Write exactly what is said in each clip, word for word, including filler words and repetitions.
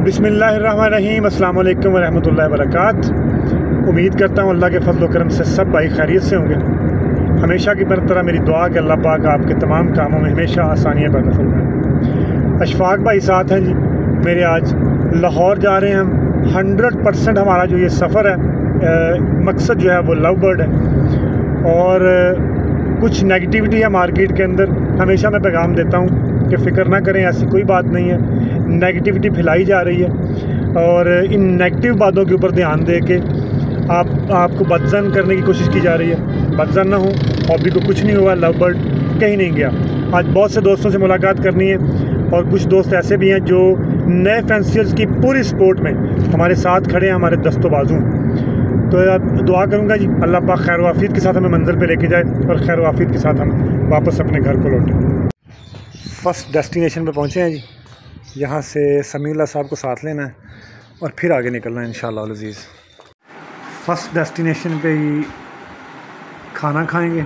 बिस्मिल्लाहिर्रहमानिर्रहीम। अस्सलाम वालेकुम वरहमतुल्लाहि वबरकात। उम्मीद करता हूँ अल्लाह के फजल व करम से सब भाई खैरियत से होंगे। हमेशा की तरह मेरी दुआ कि अल्लाह पाक आपके तमाम कामों में हमेशा आसानियाँ पैदा फरमाए। अशफाक भाई साथ हैं जी मेरे, आज लाहौर जा रहे हैं हम। हंड्रेड परसेंट हमारा जो ये सफ़र है आ, मकसद जो है वो लव बर्ड है। और आ, कुछ नेगेटिविटी है मार्केट के अंदर। हमेशा मैं पैगाम देता हूँ कि फ़िक्र ना करें, ऐसी कोई बात नहीं है। नेगेटिविटी फैलाई जा रही है और इन नेगेटिव बातों के ऊपर ध्यान दे के आप आपको बदजन करने की कोशिश की जा रही है। बदजन ना हो, हॉबी को कुछ नहीं हुआ, लव बर्ड कहीं नहीं गया। आज बहुत से दोस्तों से मुलाकात करनी है और कुछ दोस्त ऐसे भी हैं जो नए फैंसियर्स की पूरी स्पोर्ट में हमारे साथ खड़े हैं, हमारे दस्तों बाजू हैं। तो दुआ करूँगा जी अल्लाह पाक खैर वाफियत के साथ हमें मंजिल पे लेके जाए और खैर वाफियत के साथ हम वापस अपने घर को लौटें। फर्स्ट डेस्टिनेशन पे पहुँचे हैं जी। यहाँ से समीउल्लाह साहब को साथ लेना है और फिर आगे निकलना है इंशाअल्लाह अज़ीज़। फर्स्ट डेस्टिनेशन पे ही खाना खाएंगे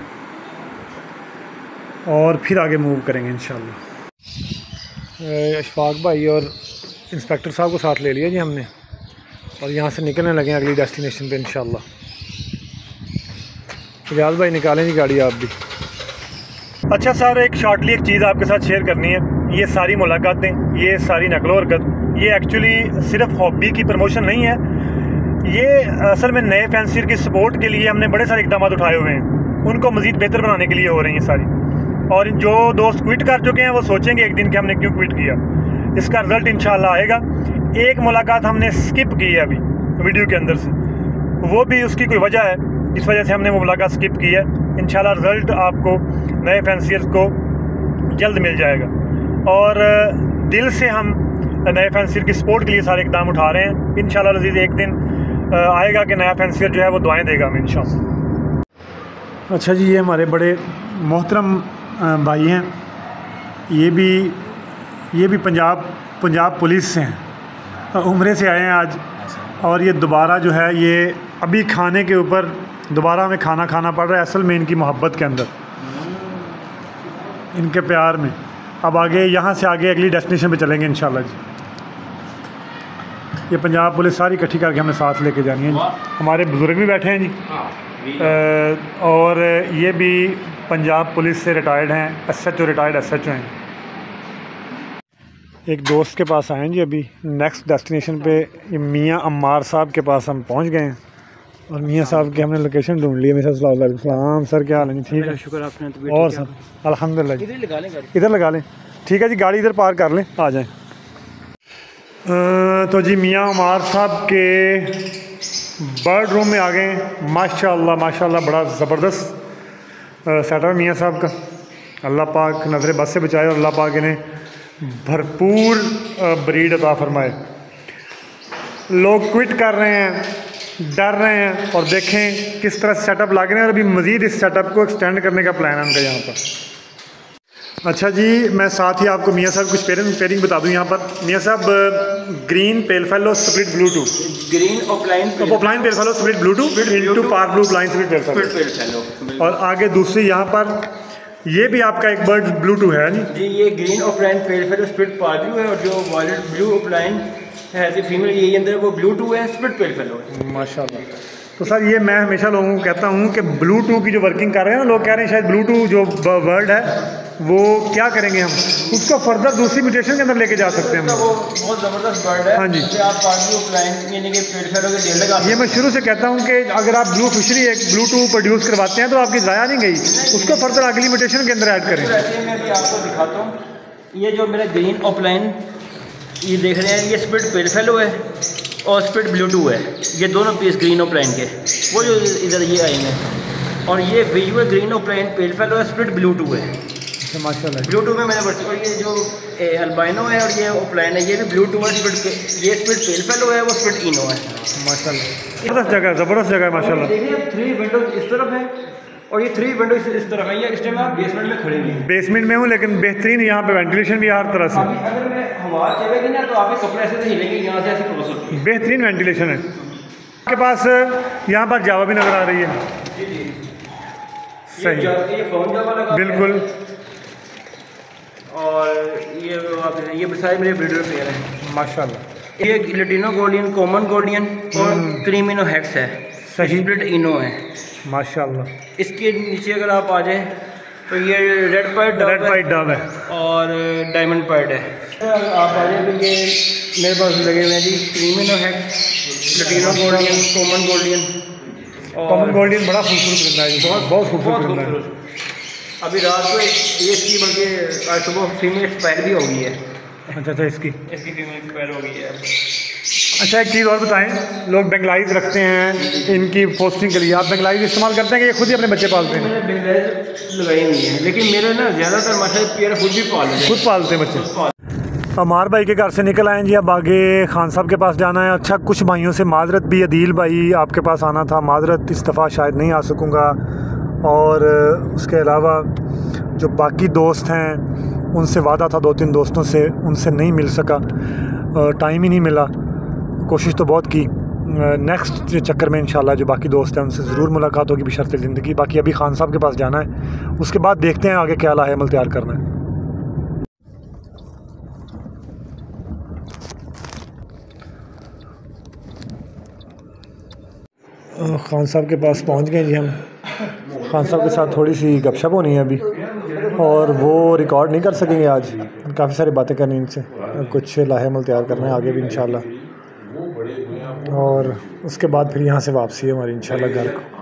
और फिर आगे मूव करेंगे इंशाअल्लाह। अशफाक भाई और इंस्पेक्टर साहब को साथ ले लिया जी हमने और यहाँ से निकलने लगे अगली डेस्टिनेशन पे इंशाअल्लाह। इजाज़ भाई निकालें जी गाड़ी आप भी। अच्छा सर, एक शॉर्टली एक चीज़ आपके साथ शेयर करनी है। ये सारी मुलाकातें, ये सारी नकलो हरकत, ये एक्चुअली सिर्फ हॉबी की प्रमोशन नहीं है। ये असल में नए फैंसियर की सपोर्ट के लिए हमने बड़े सारे इक़दाम उठाए हुए हैं, उनको मज़ीद बेहतर बनाने के लिए हो रही हैं सारी। और जो दोस्त क्विट कर चुके हैं वो सोचेंगे एक दिन कि हमने क्यों क्विट किया। इसका रिज़ल्ट इंशाल्लाह आएगा। एक मुलाकात हमने स्किप की है अभी वीडियो के अंदर से, वो भी उसकी कोई वजह है, इस वजह से हमने वो मुलाकात स्किप की है। इंशाल्लाह रिज़ल्ट आपको नए फैंसियर्स को जल्द मिल जाएगा और दिल से हम नए फैंसियर की सपोर्ट के लिए सारे इक़दाम उठा रहे हैं। इंशाल्लाह अज़ीज़ एक दिन आएगा कि नया फैंसियर जो है वो दुआएं देगा हमें इंशाल्लाह। अच्छा जी, ये हमारे बड़े मोहतरम भाई हैं। ये भी ये भी पंजाब पंजाब पुलिस से हैं, उम्रे से आए हैं आज। और ये दोबारा जो है ये अभी खाने के ऊपर दोबारा हमें खाना खाना पड़ रहा है, असल में इनकी मोहब्बत के अंदर, इनके प्यार में। अब आगे यहाँ से आगे अगली डेस्टिनेशन पे चलेंगे इंशाल्लाह जी। ये पंजाब पुलिस सारी इकट्ठी करके हमें साथ लेके जानी है जी। हमारे बुज़ुर्ग भी बैठे हैं जी आ, और ये भी पंजाब पुलिस से रिटायर्ड हैं, S H O retired S H O हैं। एक दोस्त के पास आए हैं जी अभी। नेक्स्ट डेस्टिनेशन पे ये मियाँ अम्मार साहब के पास हम पहुँच गए हैं और मियाँ साहब की हमने लोकेशन ढूंढ ली है। मिसेस सलाम सर, क्या हाल है? ठीक है, शुक्र आपने। और सर अल्हम्दुलिल्लाह जी, इधर लगा लें। ठीक है जी, गाड़ी इधर पार्क कर लें, आ जाएं। तो जी मियाँ अम्मार साहब के बर्ड रूम में आ गए हैं। माशाल्लाह माशाल्लाह बड़ा ज़बरदस्त सेटअप मियाँ साहब का। अल्लाह पाक नज़र बद से बचाए और अल्लाह पाक इन्हें भरपूर ब्रीड अता फरमाए। लोग क्विट कर रहे हैं, डर रहे हैं और देखें किस तरह सेटअप लग रहे हैं और अभी मज़ीद इस सेटअप को एक्सटेंड करने का प्लान है उनका यहाँ पर। अच्छा जी, मैं साथ ही आपको मियाँ साहब कुछ पेयरिंग पेयरिंग बता दूँ यहाँ पर। मियाँ साहब green pale fellow split bluetooth, green offline offline pale fellow split bluetooth into पार blue blind split pale fellow. और आगे दूसरी यहाँ पर ये भी आपका एक बर्ड ब्लूटूथ है जी जी ये green offline pale fellow split पार ब्लू है और जो वायलेट ब्लू ऑफलाइन है जो फीमेल ये अंदर वो ब्लूटूथ है, स्प्लिट पेल फेलो है माशाल्लाह। तो सर ये मैं हमेशा लोगों को कहता हूँ कि ब्लूटूथ की जो वर्किंग कर रहे हैं ना, लोग कह रहे हैं शायद ब्लूटूथ जो वर्ड है वो क्या करेंगे हम उसको फर्दर दूसरी म्यूटेशन के अंदर लेके जा सकते हैं। वो बहुत ज़बरदस्त बर्ड है। हाँ जी, आप यानी कि पेल फेलो के डेल लगा। ये मैं शुरू से कहता हूँ कि अगर आप ब्लू फिशरी एक ब्लूटूथ प्रोड्यूस करवाते हैं तो आपकी ज़ाया नहीं गई, उसको फर्दर अगली म्यूटेशन के अंदर ऐड करें। ऐसे मैं भी आपको दिखाता हूँ। ये जो मेरा ग्रीन ऑफलाइन ये देख रहे हैं, ये स्प्लिट पेल फेलो है और स्प्लिट ब्लूटूथ है। ये दोनों पीस ग्रीन ऑफलाइन के वो जो इधर ये आएंगे और ये visual green offline pale fellow है, स्प्लिट ब्लूटूथ है माशाल्लाह। ब्लूटूथ में मैंने और ये जो अल्बाइनो है और ये ऑफलाइन है, ये भी ब्लूटूथ है, स्प्लिट ये स्प्लिट पेल फेलो है, वो स्प्लिट इनो है माशाल्लाह। ज़बरदस्त जगह ज़बरदस्त जगह माशाल्लाह। देखिए थ्री विंडो इस तरफ है और ये थ्री विंडो इस तरफ है। ये इस टाइम आप बेसमेंट में खड़े हैं। बेसमेंट में हूँ लेकिन बेहतरीन यहाँ पे वेंटिलेशन भी हर तरह से। अगर मैं हवा चलेगी ना तो आप कपड़े ऐसे हिलेंगे, यहाँ से ऐसे क्रॉस होती है। बेहतरीन वेंटिलेशन है आपके पास। यहाँ पर जावा भी नज़र आ रही है। सही, बिल्कुल। और ये ये सारे मेरे ब्रीडर पेयर हैं माशाल्लाह। یہ لٹینو گولڈین کامن گولڈین اور کریمینو ہیکس ہے، صحیح اسپلٹ انو ہے ماشاءاللہ. اس کے نیچے اگر آپ آ جائیں تو یہ ریڈ پائڈ ریڈ وائٹ ڈب ہے اور ڈائمنڈ پائڈ ہے. آپ آ جائیں تو یہ میرے پاس لگے ہوئے ہیں جی کریمینو ہیکس، لٹینو گولڈین، کامن گولڈین. کامن گولڈین بڑا خوبصورت رندہ ہے، بہت بہت خوبصورت رندہ ہے. ابھی رات کو یہ اس کی بلکہ آج صبح فیمیل ایکسپائر بھی ہو گئی ہے. اچھا اچھا اس کی اس کی فیمیل ایکسپائر ہو گئی ہے. اچھا ایک چیز اور بتائیں، لوگ بنگلائز رکھتے ہیں ان کی پوسٹنگ کے لیے، آپ بنگلائز استعمال کرتے ہیں کہ یہ خود ہی اپنے بچے پالتے ہیں؟ میں نے بنگلائز لگائی ہوئی ہیں لیکن میرے نا زیادہ تر ماشاءاللہ پیارے خود بھی پال لیتے ہیں. خود پالتے ہیں بچے. عمار بھائی کے گھر سے نکل آئے جی، اب آگے خان صاحب کے پاس جانا ہے. اچھا کچھ بھائیوں سے معذرت بھی، عدیل بھائی آپ کے پاس آنا تھا، معذرت اس دفعہ شاید نہیں آ سکوں گا. اور اس کے علاوہ جو باقی دوست ہیں ان سے وعدہ تھا، دو تین دوستوں سے، ان سے نہیں مل سکا، ٹائم ہی نہیں ملا. کوشش تو بہت کی، نیکسٹ چکر میں انشاءاللہ جو باقی دوست ہیں ان سے ضرور ملاقات ہوگی بشرط زندگی. باقی ابھی خان صاحب کے پاس جانا ہے، اس کے بعد دیکھتے ہیں آگے کیا لاہ عمل تیار کرنا ہے. خان صاحب کے پاس پہنچ گئے جی ہم. خان صاحب کے ساتھ تھوڑی سی گپ شپ ہونی ہے ابھی، اور وہ ریکارڈ نہیں کر سکیں گے آج، کافی ساری باتیں کرنی ان سے، کچھ لاہ عمل تیار کرنا ہے آگے بھی انشاءاللہ. اور اس کے بعد پھر یہاں سے واپسی ہے ہماری انشاءاللہ گھر کو.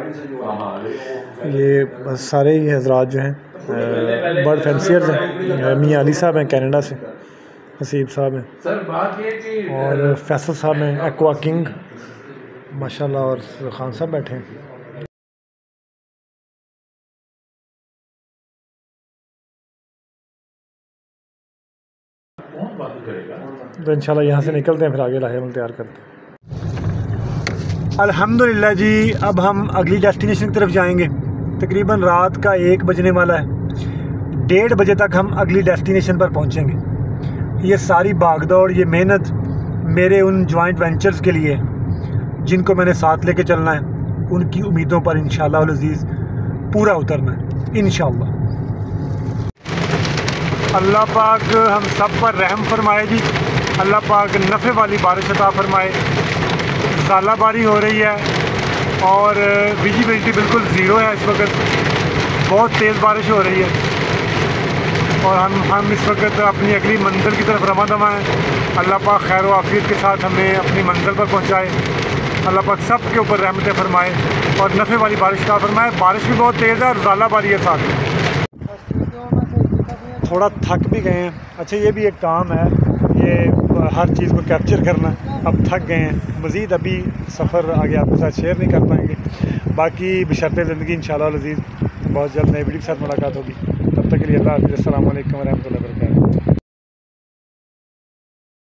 یہ بس سارے ہی حضرات جو ہیں برڈ فینسیئرز ہیں. میاں علی صاحب ہیں کینیڈا سے، حسیب صاحب ہیں، اور فیصل صاحب ہیں ایکوا کنگ ماشاءاللہ، اور خان صاحب بیٹھے ہیں. تو انشاءاللہ یہاں سے نکلتے ہیں، پھر آگے لاہ عمل تیار کرتے ہیں. الحمدللہ جی اب ہم اگلی ڈیسٹینیشن کی طرف جائیں گے. تقریباً رات کا ایک بجنے والا ہے، ڈیڑھ بجے تک ہم اگلی ڈیسٹینیشن پر پہنچیں گے. یہ ساری بھاگ دوڑ، یہ محنت میرے ان جوائنٹ وینچرز کے لیے جن کو میں نے ساتھ لے کے چلنا ہے، ان کی امیدوں پر انشاءاللہ العزیز پورا اترنا ہے انشاءاللہ. اللہ پاک ہم سب پر رحم فرمائے جی. اللہ پاک نفع والی بارش عطا فرمائے. ژالہ باری ہو رہی ہے اور ویزیبلٹی بالکل زیرو ہے اس وقت، بہت تیز بارش ہو رہی ہے، اور ہم ہم اس وقت اپنی اگلی منزل کی طرف رواں دواں ہیں. اللہ پاک خیر و عافیت کے ساتھ ہمیں اپنی منزل پر پہنچائے. اللہ پاک سب کے اوپر رحمتیں فرمائے اور نفع والی بارش عطا فرمائے. بارش بھی بہت تیز ہے اور ژالہ باری ہے ساتھ میں. تھوڑا تھک بھی گئے ہیں. اچھا یہ بھی ایک کام ہے، یہ ہر چیز کو کیپچر کرنا. اب تھک گئے ہیں، مزید ابھی سفر آگے آپ کے ساتھ شیئر نہیں کر پائیں گے. باقی بشرط زندگی انشاءاللہ العزیز بہت جلد نئے ویڈیو کے ساتھ ملاقات ہوگی. تب تک کے لیے اللہ حافظ. السلام علیکم ورحمۃ اللہ وبرکاتہ.